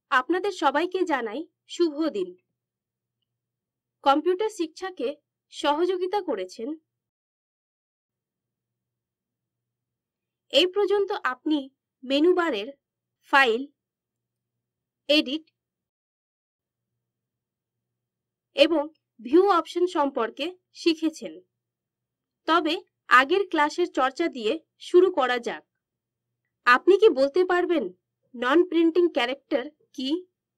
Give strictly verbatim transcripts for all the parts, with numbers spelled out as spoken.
আপনাদের সবাইকে জানাই শুভ দিন। কম্পিউটার শিক্ষাকে সহযোগিতা করেছেন এই পর্যন্ত আপনি মেনু বারের ফাইল, এডিট এবং ভিউ অপশন সম্পর্কে শিখেছেন। তবে আগের ক্লাসের চর্চা দিয়ে শুরু করা যাক। আপনি কি বলতে পারবেন নন প্রিন্টিং ক্যারেক্টার কি?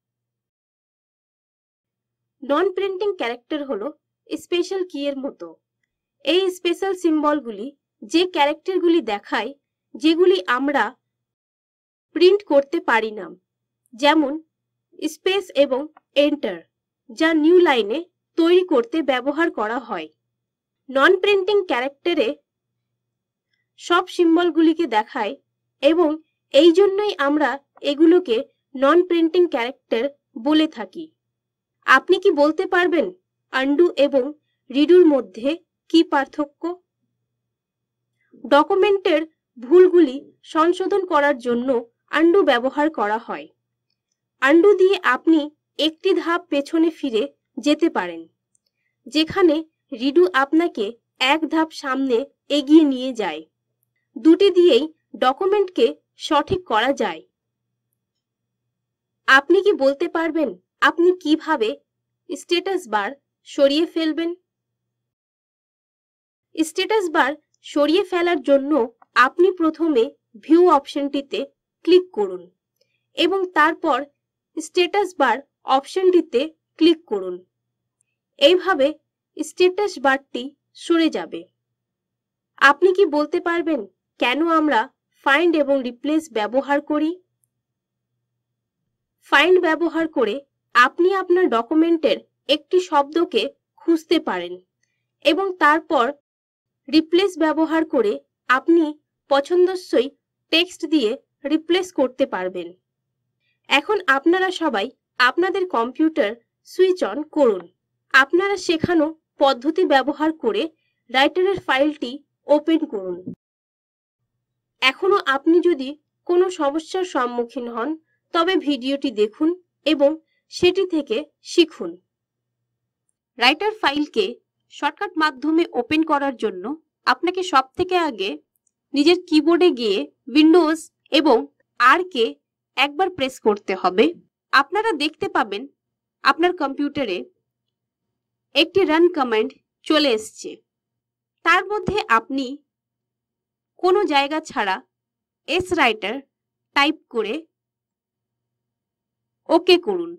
নন প্রিন্টিং ক্যারেক্টার হলো স্পেশাল কি এর মতো। এই স্পেশাল সিম্বলগুলি যে ক্যারেক্টারগুলি দেখায় যেগুলি আমরা প্রিন্ট করতে পারি না, যেমন স্পেস এবং এন্টার, যা নিউ লাইনে তৈরি করতে ব্যবহার করা হয়। নন প্রিন্টিং ক্যারেক্টারে সব সিম্বলগুলিকে দেখায় এবং এই জন্যই আমরা এগুলোকে নন প্রিন্টিং ক্যারেক্টার বলে থাকি। আপনি কি বলতে পারবেন আনডু এবং রিডুর মধ্যে কি পার্থক্য? ডকুমেন্টের ভুলগুলি সংশোধন করার জন্য আনডু ব্যবহার করা হয়। আনডু দিয়ে আপনি একটি ধাপ পেছনে ফিরে যেতে পারেন, যেখানে রিডু আপনাকে এক ধাপ সামনে এগিয়ে নিয়ে যায়। দুটি দিয়েই ডকুমেন্টকে সঠিক করা যায়। আপনি কি বলতে পারবেন আপনি কিভাবে স্ট্যাটাস বার সরিয়ে ফেলবেন? স্ট্যাটাস বার সরিয়ে ফেলার জন্য আপনি প্রথমে ভিউ অপশনটিতে ক্লিক করুন এবং তারপর স্ট্যাটাস বার অপশনটিতে ক্লিক করুন। এইভাবে স্ট্যাটাস বারটি সরে যাবে। আপনি কি বলতে পারবেন কেন আমরা ফাইন্ড এবং রিপ্লেস ব্যবহার করি? ফাইন্ড ব্যবহার করে আপনি আপনার ডকুমেন্টের একটি শব্দকে খুঁজতে পারেন এবং তারপর রিপ্লেস ব্যবহার করে আপনি পছন্দসই টেক্সট দিয়ে রিপ্লেস করতে পারবেন। এখন আপনারা সবাই আপনাদের কম্পিউটার সুইচ অন করুন। আপনারা শেখানো পদ্ধতি ব্যবহার করে রাইটারের ফাইলটি ওপেন করুন। এখনো আপনি যদি কোনো সমস্যার সম্মুখীন হন তবে ভিডিওটি দেখুন এবং সেটি থেকে শিখুন। রাইটার ফাইলকে শর্টকাট মাধ্যমে ওপেন করার জন্য আপনাকে সবথেকে আগে নিজের কিবোর্ডে গিয়ে উইন্ডোজ এবং আর কে একবার প্রেস করতে হবে। আপনারা দেখতে পাবেন আপনার কম্পিউটারে একটি রান কমান্ড চলে এসছে। তার মধ্যে আপনি কোনো জায়গা ছাড়া এস রাইটার টাইপ করে ওকে করুন।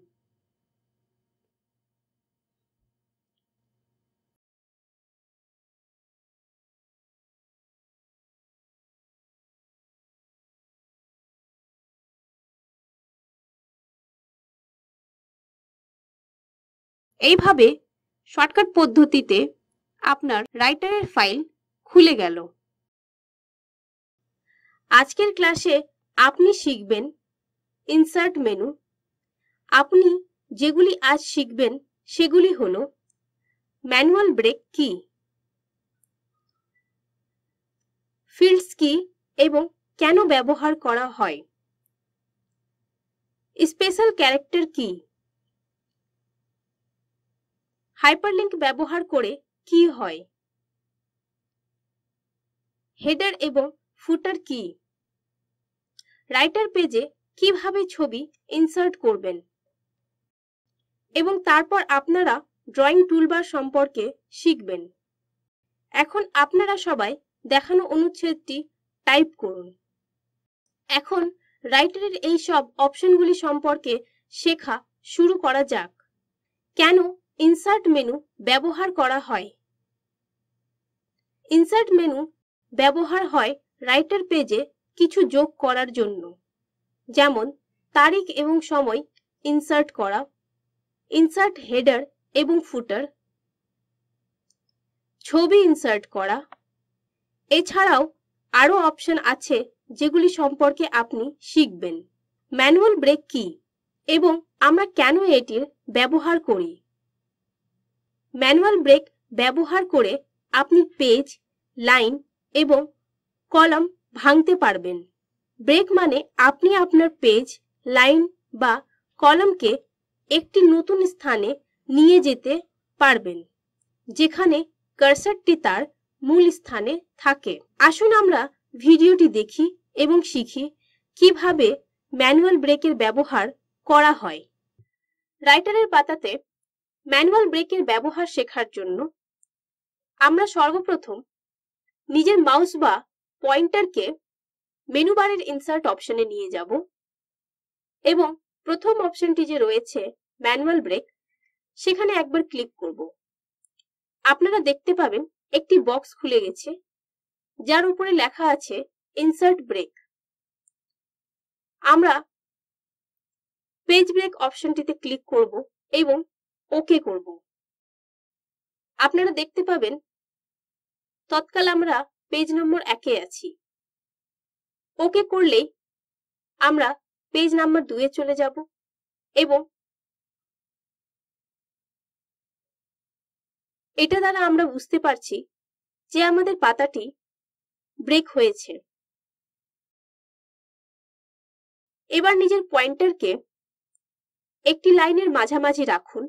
এইভাবে শর্টকাট পদ্ধতিতে আপনার রাইটারের ফাইল খুলে গেল। আজকের ক্লাসে আপনি শিখবেন ইনসার্ট মেনু। আপনি যেগুলি আজ শিখবেন সেগুলি হলো ম্যানুয়াল ব্রেক কি, ফিল্ডস কি এবং কেন ব্যবহার করা হয়, স্পেশাল ক্যারেক্টার কি, হাইপারলিংক ব্যবহার করে কি হয়, হেডার এবং ফুটার কি, রাইটার পেজে কিভাবে ছবি ইনসার্ট করবেন এবং তারপর আপনারা ড্রয়িং টুলবার সম্পর্কে শিখবেন। এখন আপনারা সবাই দেখানো অনুচ্ছেদটি টাইপ করুন। এখন রাইটারের এই সব অপশনগুলি সম্পর্কে শেখা শুরু করা যাক। কেন ইনসার্ট মেনু ব্যবহার করা হয়? ইনসার্ট মেনু ব্যবহার হয় রাইটার পেজে কিছু যোগ করার জন্য, যেমন তারিখ এবং সময় ইনসার্ট করা, ইনসার্ট হেডার এবং ফুটার, ছবি ইনসার্ট করা। এছাড়াও আরো অপশন আছে যেগুলি সম্পর্কে আপনি শিখবেন। ম্যানুয়াল ব্রেক কি এবং আমরা কেন এটির ব্যবহার করি? ম্যানুয়াল ব্রেক ব্যবহার করে আপনি পেজ, লাইন এবং কলাম ভাঙতে পারবেন। ব্রেক মানে আপনি আপনার পেজ, লাইন বা কলামকে একটি নতুন স্থানে নিয়ে যেতে পারবেন, যেখানে কার্সারটি তার মূল স্থানে থাকে। আসুন আমরা ভিডিওটি দেখি এবং শিখি কিভাবে ম্যানুয়াল ব্রেকের ব্যবহার করা হয়। রাইটারের পাতাতে ম্যানুয়াল ব্রেকের ব্যবহার শেখার জন্য আমরা সর্বপ্রথম নিজের মাউস বা পয়েন্টারকে মেনু বারের ইনসার্ট অপশনে নিয়ে যাব এবং প্রথম অপশনটি যে রয়েছে ম্যানুয়াল ব্রেক, সেখানে একবার ক্লিক করব। আপনারা দেখতে পাবেন একটি বক্স খুলে গেছে যার উপরে লেখা আছে ইনসার্ট ব্রেক। আমরা পেজ ব্রেক অপশনটিতে ক্লিক করব এবং ওকে করব। আপনারা দেখতে পাবেন তৎকাল আমরা পেজ নম্বর একে আছি। ওকে করলেই আমরা পেজ নাম্বার দুয়ে চলে যাব এবং এটা দ্বারা আমরা বুঝতে পারছি যে আমাদের পাতাটি ব্রেক হয়েছে। এবার নিজের পয়েন্টারকে একটি লাইনের মাঝামাঝি রাখুন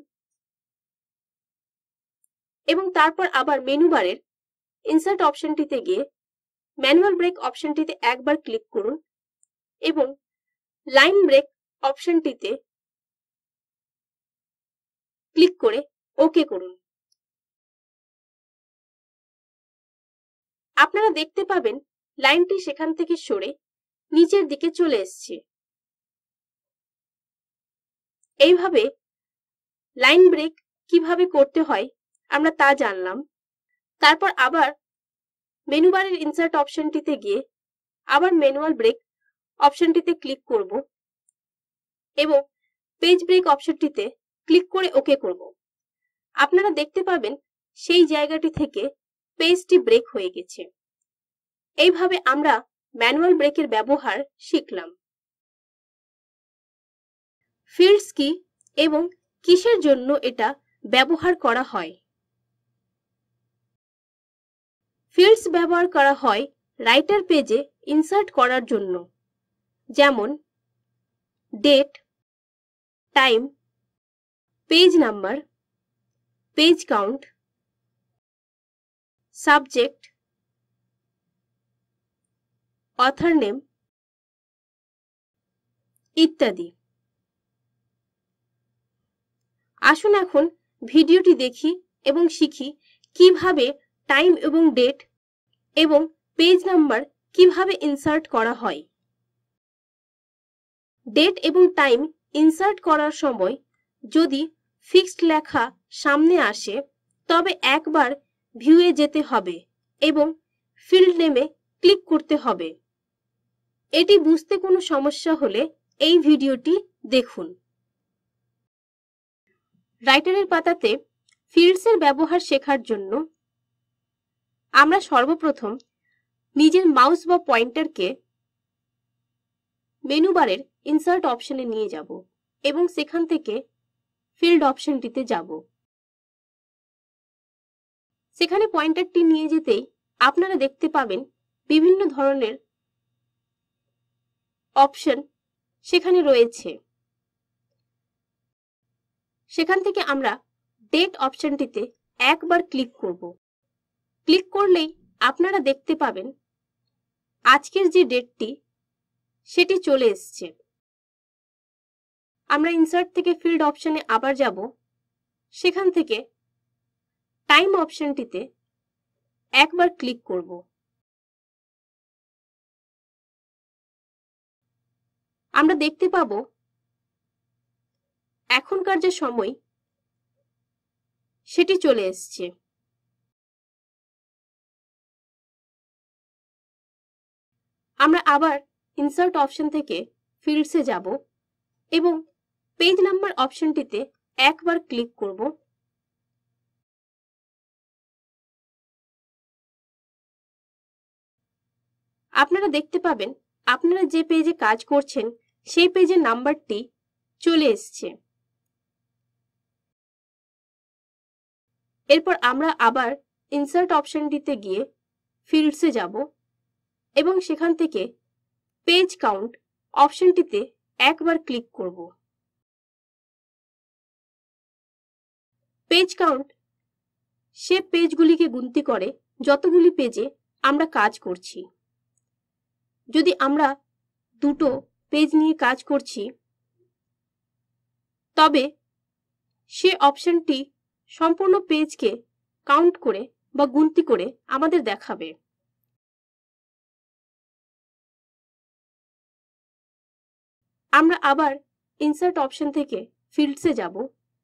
এবং তারপর আবার মেনু বারের ইনসার্ট অপশনটিতে গিয়ে ম্যানুয়াল ব্রেক অপশনটিতে একবার ক্লিক করুন এবং লাইন ব্রেক অপশনটিতে ক্লিক করে ওকে করুন। আপনারা দেখতে পাবেন লাইনটি সেখান থেকে সরে নিচের দিকে চলে এসেছে। এইভাবে লাইন ব্রেক কিভাবে করতে হয় আমরা তা জানলাম। তারপর আবার মেনু বারের ইনসার্ট অপশনটিতে গিয়ে আবার ম্যানুয়াল ব্রেক অপশনটিতে ক্লিক করব এবং পেজ ব্রেক অপশনটিতে ক্লিক করে ওকে করব। আপনারা দেখতে পাবেন সেই জায়গাটি থেকে পেজটি ব্রেক হয়ে গেছে। এইভাবে আমরা ম্যানুয়াল ব্রেকের ব্যবহার শিখলাম। ফিল্ডস কি এবং কিসের জন্য এটা ব্যবহার করা হয়? ফিল্ডস ব্যবহার করা হয় রাইটার পেজে ইনসার্ট করার জন্য, যেমন date, time, page number, page count, subject, author name ইত্যাদি। আসুন এখন ভিডিওটি দেখি এবং শিখি কিভাবে টাইম এবং ডেট এবং পেজ নাম্বার কিভাবে ইনসার্ট করা হয়। ডেট এবং টাইম ইনসার্ট করার সময় যদি ফিক্সড লেখা সামনে আসে তবে একবার ভিউয়ে যেতে হবে এবং ফিল্ড নেমে ক্লিক করতে হবে। এটি বুঝতে কোনো সমস্যা হলে এই ভিডিওটি দেখুন। রাইটারের পাতাতে ফিল্ডসের ব্যবহার শেখার জন্য আমরা সর্বপ্রথম নিজের মাউস বা পয়েন্টারকে মেনু বারের ইনসার্ট অপশনে নিয়ে যাব এবং সেখান থেকে ফিল্ড অপশনটিতে যাব। সেখানে পয়েন্টারটি নিয়ে যেতেই আপনারা দেখতে পাবেন বিভিন্ন ধরনের অপশন সেখানে রয়েছে। সেখান থেকে আমরা ডেট অপশনটিতে একবার ক্লিক করব। ক্লিক করলেই আপনারা দেখতে পাবেন আজকের যে ডেটটি সেটি চলে এসছে। আমরা ইনসার্ট থেকে ফিল্ড অপশনে আবার যাব। সেখান থেকে টাইম অপশনটিতে একবার ক্লিক করব। আমরা দেখতে পাব এখনকার যে সময় সেটি চলে এসছে। আমরা আবার ইনসার্ট অপশন থেকে ফিল্ডসে যাব এবং পেজ নাম্বার অপশনটিতে একবার ক্লিক করব। আপনারা দেখতে পাবেন আপনারা যে পেজে কাজ করছেন সেই পেজের নাম্বারটি চলে এসছে। এরপর আমরা আবার ইনসার্ট অপশনটিতে গিয়ে ফিল্ডসে যাব এবং সেখান থেকে পেজ কাউন্ট অপশনটিতে একবার ক্লিক করব। পেজ কাউন্ট সে পেজগুলিকে গুনতি করে যতগুলি পেজে আমরা কাজ করছি। যদি আমরা দুটো পেজ নিয়ে কাজ করছি তবে সে অপশনটি সম্পূর্ণ পেজকে কাউন্ট করে বা গুনতি করে আমাদের দেখাবে। আমরা আবার ইনসার্ট অপশন থেকে ফিল্ডসে যাব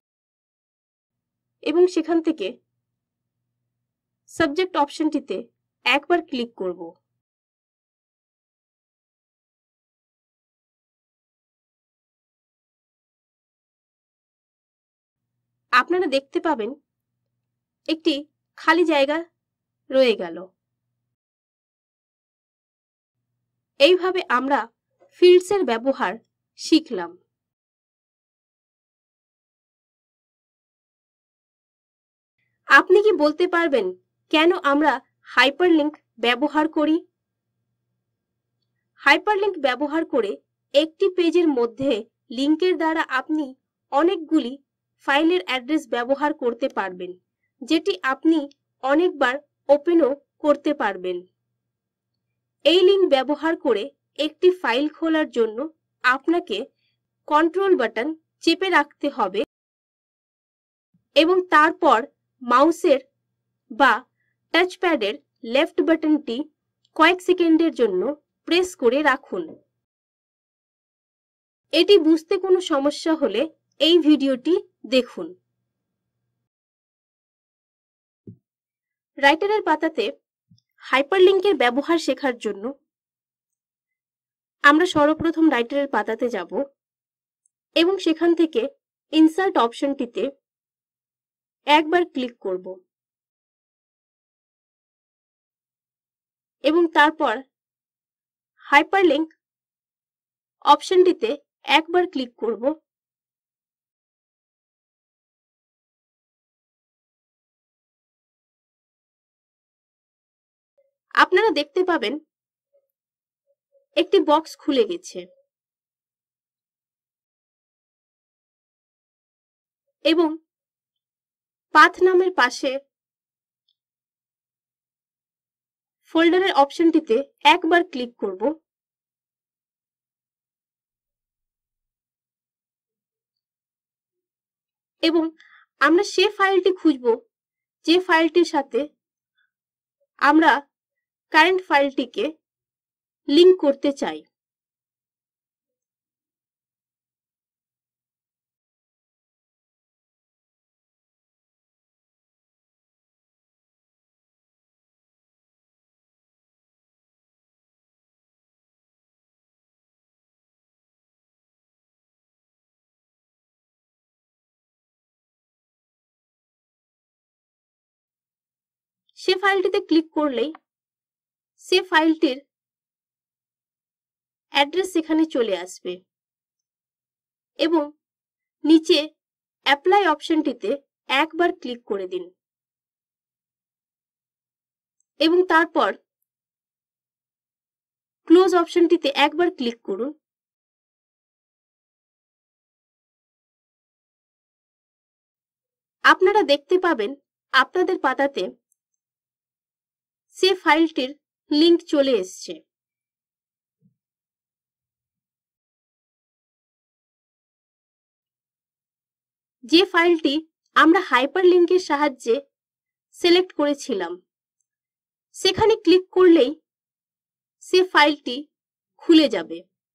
এবং সেখান থেকে সাবজেক্ট অপশনটিতে একবার ক্লিক করব। আপনারা দেখতে পাবেন একটি খালি জায়গা রয়ে গেল। এইভাবে আমরা ফিল্ডসের ব্যবহার শিখলাম। আপনি কি বলতে পারবেন কেন আমরা হাইপারলিংক ব্যবহার করি? হাইপারলিংক ব্যবহার করে একটি পেজের মধ্যে লিংকের দ্বারা আপনি অনেকগুলি ফাইলের অ্যাড্রেস ব্যবহার করতে পারবেন, যেটি আপনি অনেকবার ওপেনও করতে পারবেন। এই লিংক ব্যবহার করে একটি ফাইল খোলার জন্য আপনাকে কন্ট্রোল বাটন চেপে রাখতে হবে এবং তারপর মাউসের বা টাচপ্যাডের লেফট বাটনটি কয়েক সেকেন্ডের জন্য প্রেস করে রাখুন। এটি বুঝতে কোনো সমস্যা হলে এই ভিডিওটি দেখুন। রাইটারের পাতাতে হাইপারলিংকের ব্যবহার শেখার জন্য আমরা সর্বপ্রথম রাইটারের পাতাতে যাব এবং সেখান থেকে ইনসার্ট অপশনটিতে একবার ক্লিক করব এবং তারপর হাইপারলিংক অপশনটিতে একবার ক্লিক করব। আপনারা দেখতে পাবেন একটি বক্স খুলে গেছে এবং পাথ নামের পাশে ফোল্ডারের অপশনটিতে একবার ক্লিক করব এবং আমরা সে ফাইলটি খুঁজব যে ফাইলটির সাথে আমরা কারেন্ট ফাইলটিকে লিংক করতে চাই। সে ফাইলটিতে ক্লিক করলেই সে ফাইলটির অ্যাড্রেস সেখানে চলে আসবে এবং নিচে অ্যাপ্লাই অপশনটিতে একবার ক্লিক করে দিন এবং তারপর ক্লোজ অপশনটিতে একবার ক্লিক করুন। আপনারা দেখতে পাবেন আপনাদের পাতাতে সে ফাইলটির লিংক চলে এসেছে। যে ফাইলটি আমরা হাইপারলিংকের সাহায্যে সিলেক্ট করেছিলাম সেখানে ক্লিক করলেই সে ফাইলটি খুলে যাবে।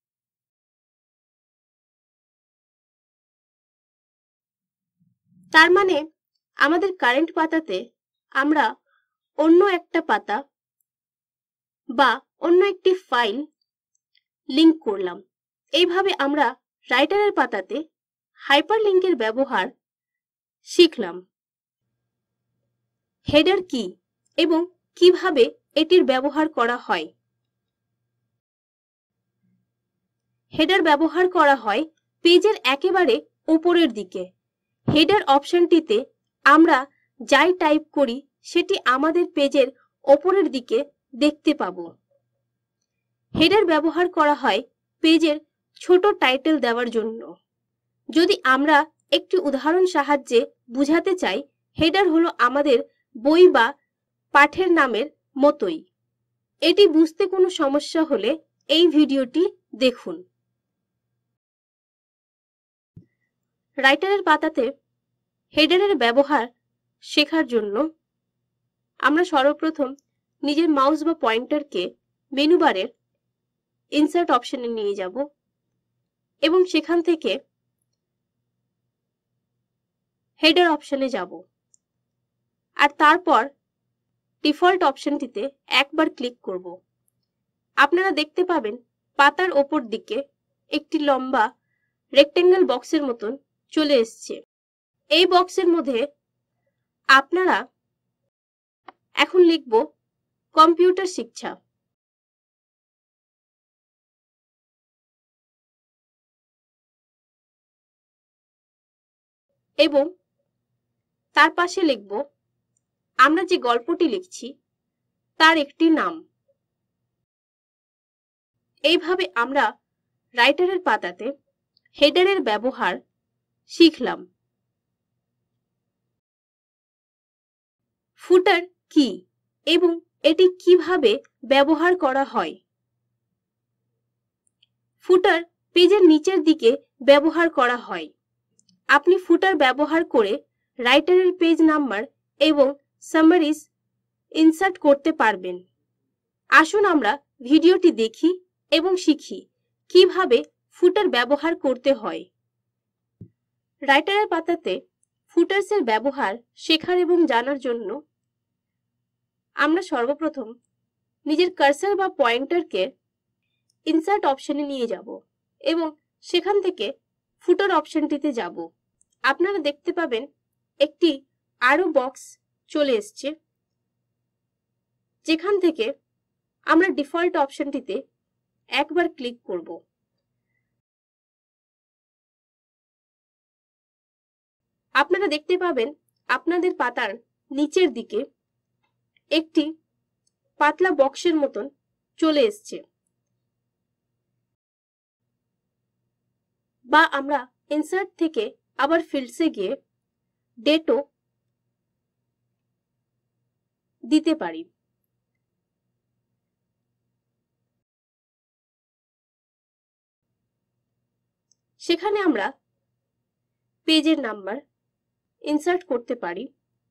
তার মানে আমাদের কারেন্ট পাতাতে আমরা অন্য একটা পাতা বা অন্য একটি ফাইল লিংক করলাম। এইভাবে আমরা রাইটারের পাতাতে হাইপারলিংকের ব্যবহার শিখলাম। হেডার কি এবং কিভাবে এটির ব্যবহার করা হয়? হেডার ব্যবহার করা হয় পেজের একেবারে উপরের দিকে। হেডার অপশনটিতে আমরা যাই টাইপ করি সেটি আমাদের পেজের উপরের দিকে দেখতে পাবো। হেডার ব্যবহার করা হয় পেজের ছোট টাইটেল দেওয়ার জন্য। যদি আমরা একটি উদাহরণ সাহায্যে বুঝাতে চাই হেডার হলো আমাদের বই বা পাঠের নামের মতোই। এটি বুঝতে কোনো সমস্যা হলে এই ভিডিওটি দেখুন। রাইটারের পাতাতে হেডারের ব্যবহার শেখার জন্য আমরা সর্বপ্রথম নিজের মাউস বা পয়েন্টারকে মেনু বারের ইনসার্ট অপশনে নিয়ে যাব এবং সেখান থেকে হেডার অপশনে যাব আর তারপর ডিফল্ট অপশনটিতে একবার ক্লিক করব। আপনারা দেখতে পাবেন পাতার ওপর দিকে একটি লম্বা রেক্টেঙ্গেল বক্সের মতন চলে এসছে। এই বক্সের মধ্যে আপনারা এখন লিখব কম্পিউটার শিক্ষা। এবং তার পাশে লিখব আমরা যে গল্পটি লিখছি তার একটি নাম। এইভাবে আমরা রাইটারের পাতাতে হেডারের ব্যবহার শিখলাম। ফুটার কি এবং এটি কিভাবে ব্যবহার করা হয়? ফুটার পেজের নিচের দিকে ব্যবহার করা হয়। আপনি ফুটার ব্যবহার করে রাইটারের পেজ নাম্বার এবং সামারিজ ইনসার্ট করতে পারবেন। আসুন আমরা ভিডিওটি দেখি এবং শিখি কিভাবে ফুটার ব্যবহার করতে হয়। রাইটারের পাতাতে ফুটার্সের ব্যবহার শেখার এবং জানার জন্য আমরা সর্বপ্রথম নিজের কার্সার বা পয়েন্টারকে ইনসার্ট অপশনে নিয়ে যাব এবং সেখান থেকে ফুটার অপশনটিতে যাব। আপনারা দেখতে পাবেন একটি আরো বক্স চলে এসছে, যেখান থেকে আমরা ডিফল্ট অপশনটিতে একবার ক্লিক করব। আপনারা দেখতে পাবেন আপনাদের পাতার নিচের দিকে একটি পাতলা বক্সের মতন চলে এসছে, বা আমরা ইনসার্ট থেকে আবার ফিল্ডসে গিয়ে ডেটও দিতে পারি। সেখানে আমরা পেজের নাম্বার ইনসার্ট করতে পারি।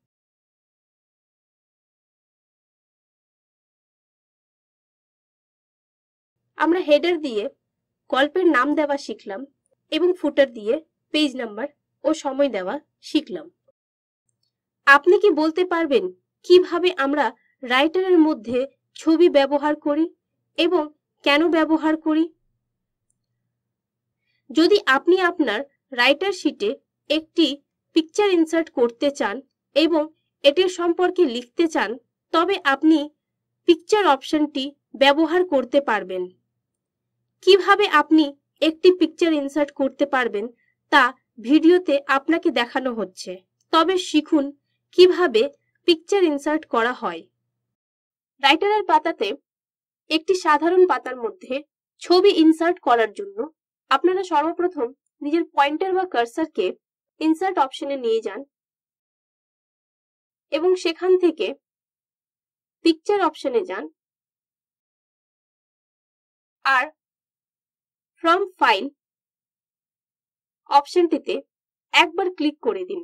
আমরা হেডার দিয়ে গল্পের নাম দেওয়া শিখলাম এবং ফুটার দিয়ে পেজ নাম্বার ও সময় দেওয়া শিখলাম। আপনি কি বলতে পারবেন কিভাবে আমরা রাইটারের মধ্যে ছবি ব্যবহার করি এবং কেন ব্যবহার করি? যদি আপনি আপনার রাইটার শিটে একটি পিকচার ইনসার্ট করতে চান এবং এটির সম্পর্কে লিখতে চান, তবে আপনি পিকচার অপশনটি ব্যবহার করতে পারবেন। কিভাবে আপনি একটি পিকচার ইনসার্ট করতে পারবেন তা ভিডিওতে আপনাকে দেখানো হচ্ছে। তবে শিখুন কিভাবে পিকচার ইনসার্ট করা হয়। রাইটারের পাতাতে একটি সাধারণ পাতার মধ্যে ছবি ইনসার্ট করার জন্য আপনারা সর্বপ্রথম নিজের পয়েন্টার বা কার্সারকে ইনসার্ট অপশনে নিয়ে যান এবং সেখান থেকে পিকচার অপশনে যান আর ফ্রম ফাইল অপশনটিতে একবার ক্লিক করে দিন।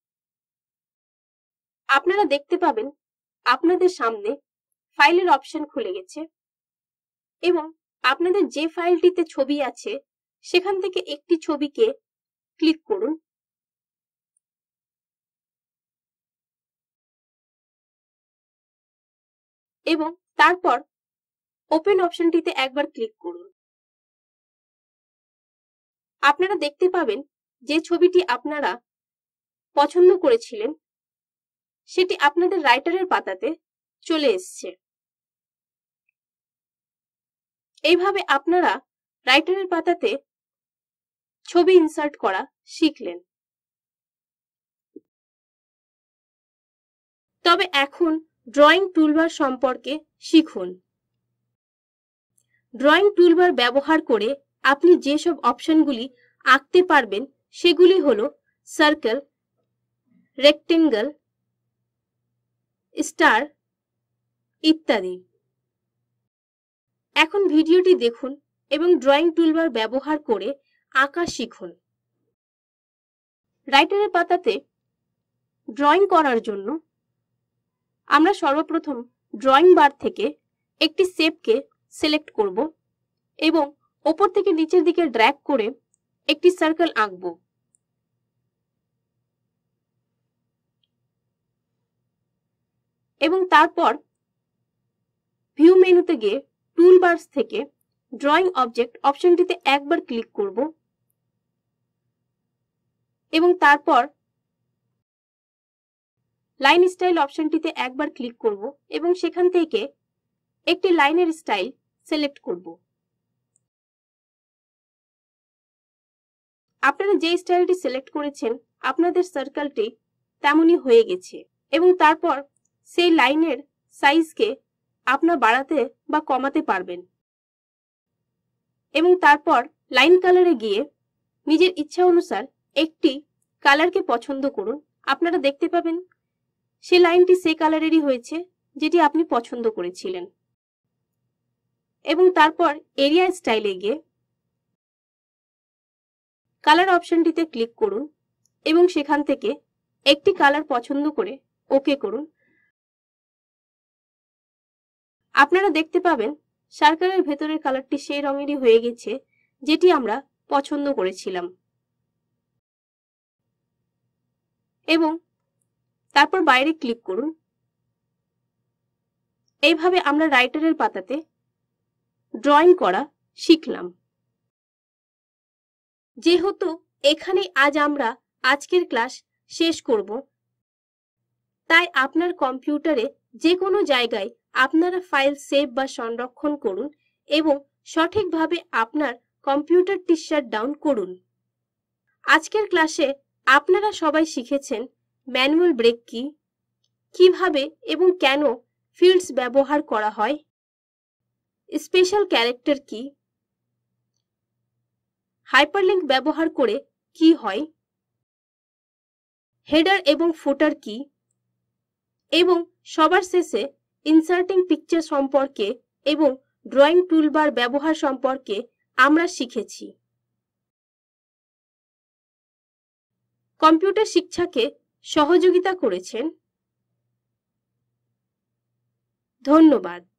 আপনারা দেখতে পাবেন আপনাদের সামনে ফাইলের অপশন খুলে গেছে এবং আপনাদের যে ফাইলটিতে ছবি আছে সেখান থেকে একটি ছবিকে ক্লিক করুন এবং তারপর ওপেন অপশনটিতে একবার ক্লিক করুন। আপনারা দেখতে পাবেন যে ছবিটি আপনারা পছন্দ করেছিলেন সেটি আপনাদের রাইটারের পাতাতে চলে এসেছে। এইভাবে আপনারা রাইটারের পাতাতে ছবি ইনসার্ট করা শিখলেন। তবে এখন ড্রয়িং টুলবার সম্পর্কে শিখুন। ড্রয়িং টুলবার ব্যবহার করে আপনি যেসব অপশনগুলি আঁকতে পারবেন সেগুলি হলো সার্কেল, রেক্টেঙ্গল, স্টার ইত্যাদি। এখন ভিডিওটি দেখুন এবং ড্রয়িং টুলবার ব্যবহার করে আঁকা শিখুন। রাইটারের পাতাতে ড্রয়িং করার জন্য আমরা সর্বপ্রথম ড্রয়িং বার থেকে একটি শেপকে সিলেক্ট করব এবং উপর থেকে নিচের দিকে ড্র্যাগ করে একটি সার্কেল আঁকব। এবং তারপর ভিউ মেনুতে গিয়ে টুল বার্স থেকে ড্রয়িং অবজেক্ট অপশনটিতে একবার ক্লিক করব এবং তারপর লাইন স্টাইল অপশনটিতে একবার ক্লিক করব এবং সেখান থেকে একটি লাইনের স্টাইল সিলেক্ট করব। আপনারা যে স্টাইলটি সিলেক্ট করেছেন আপনাদের সার্কেলটি তেমনই হয়ে গেছে এবং তারপর সেই লাইনের সাইজকে আপনারা বাড়াতে বা কমাতে পারবেন। এবং তারপর লাইন কালারে গিয়ে নিজের ইচ্ছা অনুসার একটি কালারকে পছন্দ করুন। আপনারা দেখতে পাবেন সেই লাইনটি সেই কালারেরই হয়েছে যেটি আপনি পছন্দ করেছিলেন। এবং তারপর এরিয়া স্টাইলে গিয়ে কালার অপশনটিতে ক্লিক করুন এবং সেখান থেকে একটি কালার পছন্দ করে ওকে করুন। আপনারা দেখতে পাবেন সার্কেলের ভেতরের কালারটি সেই রঙেরই হয়ে গেছে যেটি আমরা পছন্দ করেছিলাম। এবং তারপর বাইরে ক্লিক করুন। এইভাবে আমরা রাইটারের পাতাতে ড্রয়িং করা শিখলাম। যেহেতু এখানে আজ আমরা আজকের ক্লাস শেষ করব, তাই আপনার কম্পিউটারে যে কোনো জায়গায় আপনারা ফাইল সেভ বা সংরক্ষণ করুন এবং সঠিকভাবে আপনার কম্পিউটারটি শাটডাউন করুন। আজকের ক্লাসে আপনারা সবাই শিখেছেন ম্যানুয়াল ব্রেক কি, কিভাবে এবং কেন ফিল্ডস ব্যবহার করা হয়, স্পেশাল ক্যারেক্টার কি, হাইপারলিংক ব্যবহার করে কি হয়, হেডার এবং ফুটার কি, এবং সবার শেষে ইনসার্টিং পিকচার সম্পর্কে এবং ড্রয়িং টুলবার ব্যবহার সম্পর্কে আমরা শিখেছি। কম্পিউটার শিক্ষাকে সহযোগিতা করেছেন। ধন্যবাদ।